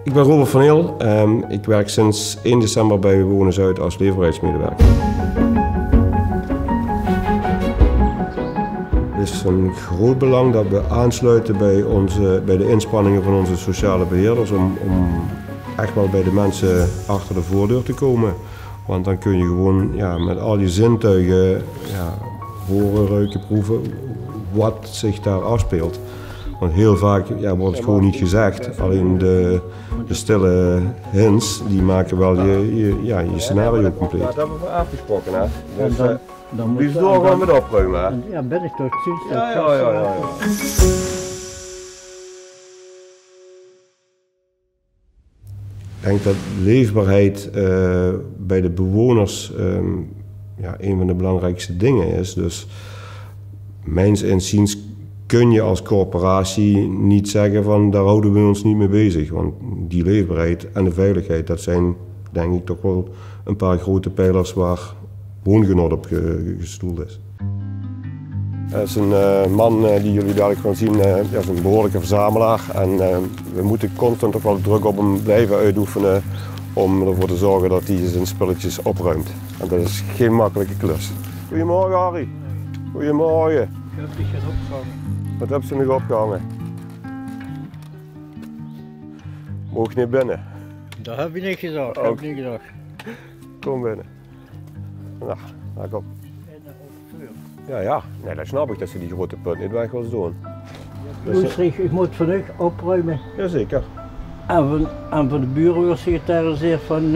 Ik ben Robert van Heel. Ik werk sinds 1 december bij Wonen Zuid als leefbaarheidsmedewerker. Het is van groot belang dat we aansluiten bij de inspanningen van onze sociale beheerders om echt wel bij de mensen achter de voordeur te komen. Want dan kun je gewoon met al je zintuigen horen, ruiken, proeven wat zich daar afspeelt. Want heel vaak wordt het gewoon niet gezegd. Alleen de stille hints die maken wel je scenario compleet. Dat hebben we afgesproken, hè? Dus die is doorgaan met opruimen, hè? Ja, ben ik toch precies. Ja. Ik denk dat leefbaarheid bij de bewoners een van de belangrijkste dingen is. Dus mijns inziens kun je als corporatie niet zeggen van daar houden we ons niet mee bezig. Want die leefbaarheid en de veiligheid, dat zijn denk ik toch wel een paar grote pijlers waar woongenot op gestoeld is. Dat is een man die jullie dadelijk gaan zien, is een behoorlijke verzamelaar. En we moeten constant toch wel druk op hem blijven uitoefenen om ervoor te zorgen dat hij zijn spulletjes opruimt. En dat is geen makkelijke klus. Goedemorgen Harry. Goedemorgen. Ik heb die geen opgehangen. Wat heb ze nog opgehangen? Mocht niet binnen. Dat heb je niet gezegd. Kom binnen. Nou, kom. Ja. Nee, dat snap ik dat ze die grote punt niet weg wil doen. Ik moet vandaag opruimen. Jazeker. En van de buren wordt secretaris van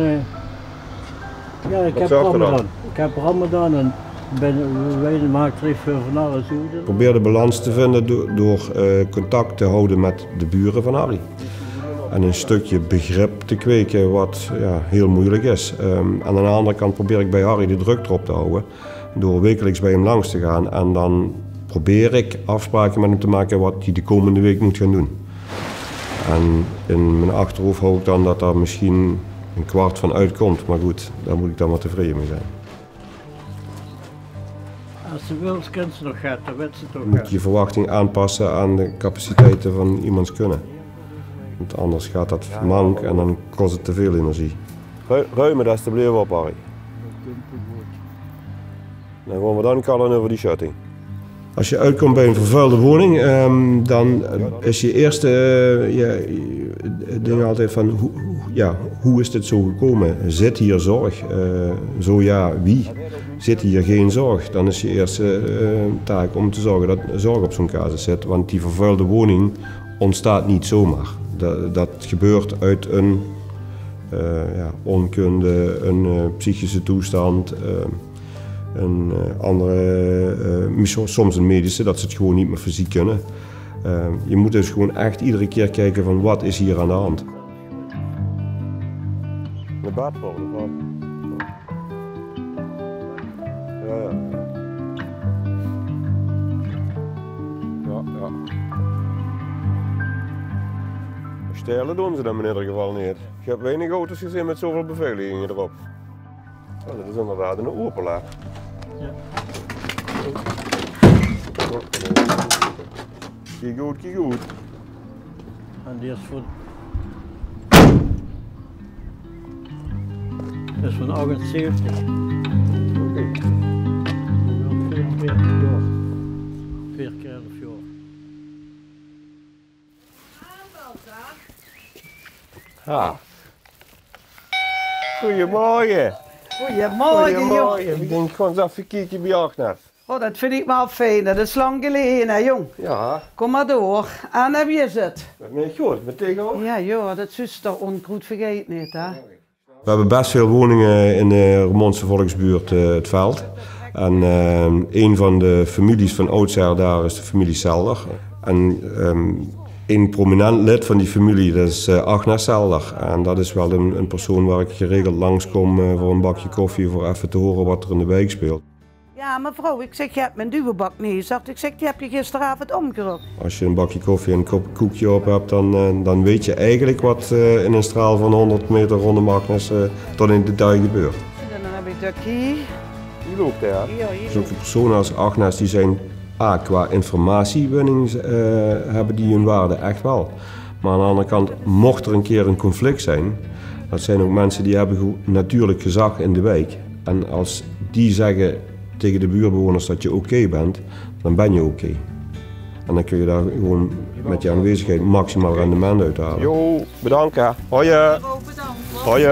ik heb Ramadan. Ik heb Ramadan en wij maken even van alles. Ik probeer de balans te vinden door contact te houden met de buren van Harry. En een stukje begrip te kweken wat heel moeilijk is. Aan de andere kant probeer ik bij Harry de druk erop te houden. Door wekelijks bij hem langs te gaan. En dan probeer ik afspraken met hem te maken wat hij de komende week moet gaan doen. En in mijn achterhoofd hoop ik dan dat daar misschien een kwart van uitkomt. Maar goed, daar moet ik dan maar tevreden mee zijn. Als ze wil, kent ze nog gaat, dan weet ze toch. Je moet je verwachting aanpassen aan de capaciteiten van iemands kunnen. Want anders gaat dat mank en dan kost het te veel energie. Ruimen dat alsjeblieft op, Harry. Dan gaan we dan kallen over die shutting. Als je uitkomt bij een vervuilde woning, dan is je eerste ding altijd van hoe is dit zo gekomen? Zit hier zorg? Zo ja, wie? Zit hier geen zorg? Dan is je eerste taak om te zorgen dat zorg op zo'n casus zit. Want die vervuilde woning ontstaat niet zomaar. Dat gebeurt uit een onkunde, een psychische toestand. Een soms een medische, dat ze het gewoon niet meer fysiek kunnen. Je moet dus gewoon echt iedere keer kijken van wat is hier aan de hand. De badvol, Ja. Stelen doen ze dan in ieder geval niet. Ik heb weinig auto's gezien met zoveel beveiligingen erop. Oh, dat is inderdaad een Opelaar. Ja. Kijk goed. En die is voor... Dat is van 78. Oké. 44 jaar. 4 keer 11 jaar. Ha. Goedemorgen. Goedemorgen. Ik denk gewoon eens even kijken bij Agnes. Oh, dat vind ik wel fijn. Dat is lang geleden, hè, jong. Ja. Kom maar door. En wie is het? Dat ben ik goed. Met tegenover? Ja, joh, dat is toch ongoed vergeet niet, hè? We hebben best veel woningen in de Roermondse volksbuurt, het Veld. En een van de families van oudsher daar is de familie Zelder. En een prominent lid van die familie, dat is Agnes Zelder. En dat is wel een persoon waar ik geregeld langskom voor een bakje koffie, voor even te horen wat er in de wijk speelt. Ja, mevrouw, ik zeg, je hebt mijn duwebak neergezet. Ik zeg, die heb je gisteravond omgerokt. Als je een bakje koffie en een kop koekje op hebt, dan weet je eigenlijk wat in een straal van 100 meter rondom Agnes tot in detail gebeurt. En dan heb ik dat hier. Hier loopt hij, hè? Ja, hier. Zulke personen als Agnes, die zijn qua informatiewinning hebben die hun waarde echt wel. Maar aan de andere kant, mocht er een keer een conflict zijn, dat zijn ook mensen die hebben natuurlijk gezag in de wijk. En als die zeggen tegen de buurtbewoners dat je oké bent, dan ben je oké. En dan kun je daar gewoon met je aanwezigheid maximaal rendement uithalen. Jo, bedankt hè. Hoi. Hoi.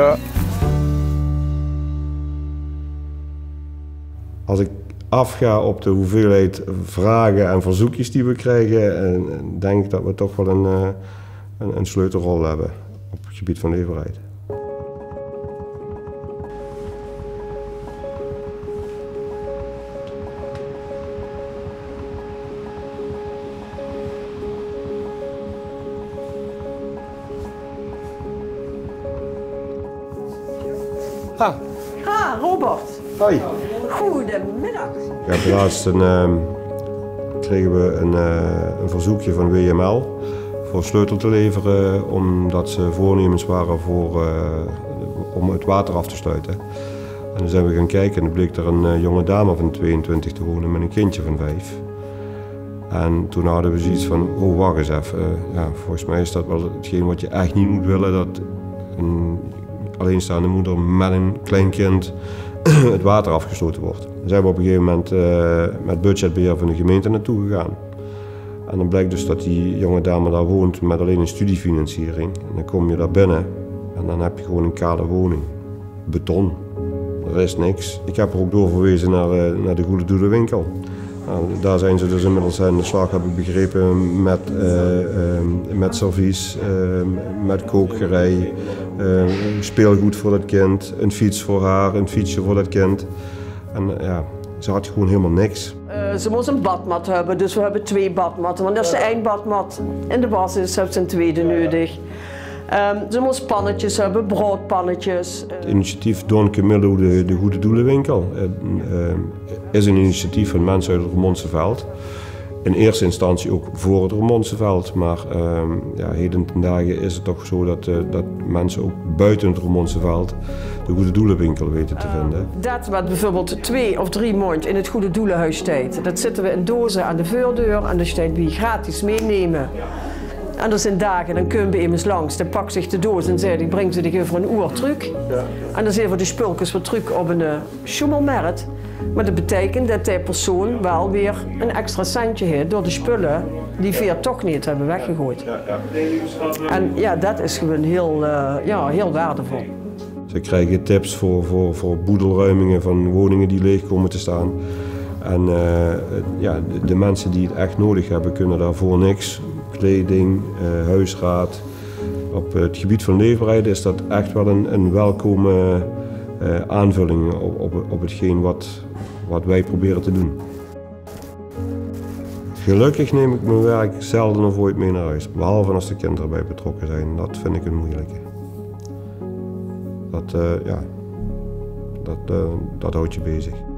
Als ik afga op de hoeveelheid vragen en verzoekjes die we krijgen, denk ik dat we toch wel een sleutelrol hebben op het gebied van leefbaarheid. Robert. Hoi. Goedemiddag. Ja, laatst kregen we een verzoekje van WML voor sleutel te leveren, omdat ze voornemens waren om het water af te sluiten. En toen zijn we gaan kijken en er bleek er een jonge dame van 22 te wonen met een kindje van 5. En toen hadden we zoiets van, oh wacht eens even, ja, volgens mij is dat wel hetgeen wat je echt niet moet willen, dat een alleenstaande moeder met een klein kind het water afgesloten wordt. Daar zijn we op een gegeven moment met budgetbeheer van de gemeente naartoe gegaan. En dan blijkt dus dat die jonge dame daar woont met alleen een studiefinanciering. En dan kom je daar binnen en dan heb je gewoon een kale woning. Beton. Er is niks. Ik heb er ook doorverwezen naar de Goede Doelenwinkel. Nou, daar zijn ze dus inmiddels aan de slag, heb ik begrepen, met servies, met kookgerei, speelgoed voor dat kind, een fiets voor haar, een fietsje voor dat kind. En ja, ze had gewoon helemaal niks. Ze moest een badmat hebben, dus we hebben 2 badmatten, want dat is de eindbadmat. In de basis heeft ze een tweede nodig. Ze moest pannetjes hebben, broodpannetjes. Het initiatief Don Camillo, de Goede Doelenwinkel, is een initiatief van mensen uit het Roermondse Veld. In eerste instantie ook voor het Roermondse Veld, maar ja, heden ten dagen is het toch zo dat mensen ook buiten het Roermondse Veld de Goede Doelenwinkel weten te vinden. Dat wat bijvoorbeeld 2 of 3 maanden in het Goede Doelenhuis staat, dat zitten we in dozen aan de voordeur en dat staat we gratis meenemen. En er zijn dagen, dan kunnen we eens langs, dan pakt zich de doos en zegt, ik breng ze die voor een uur terug. Ja. En dan zijn we de spulkjes weer terug op een schommelmarkt. Maar dat betekent dat die persoon wel weer een extra centje heeft door de spullen die we toch niet hebben weggegooid. Ja, ja. En ja, dat is gewoon heel waardevol. Ze krijgen tips voor boedelruimingen van woningen die leeg komen te staan. En ja, de mensen die het echt nodig hebben, kunnen daarvoor niks. Kleding, huisraad. Op het gebied van leefbaarheid is dat echt wel een welkome aanvulling op hetgeen wat wij proberen te doen. Gelukkig neem ik mijn werk zelden of ooit mee naar huis, behalve als de kinderen bij betrokken zijn. Dat vind ik een moeilijke. Dat houdt je bezig.